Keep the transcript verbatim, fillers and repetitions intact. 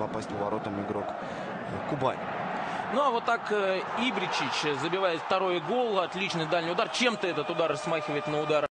попасть в воротам игрок Кубань. Ну а вот так э, Ибричич забивает второй гол. Отличный дальний удар. Чем-то этот удар смахивает на удар